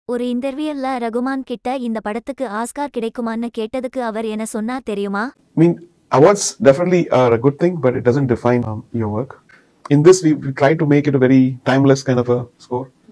ஒரு இன்டர்வியூல ரகுமான் கிட்ட இந்த படத்துக்கு ஆஸ்கார் கிடைக்குமான்னு கேட்டதுக்கு அவர் என்ன சொன்னார் தெரியுமா? I mean, awards definitely are a good thing, but it doesn't define your work. In this, we try to make it a very timeless kind of a score.